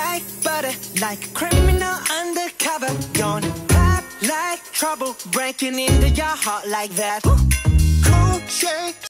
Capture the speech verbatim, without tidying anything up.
like butter, like a criminal undercover. Gonna pop like trouble, breaking into your heart like that. Cool shade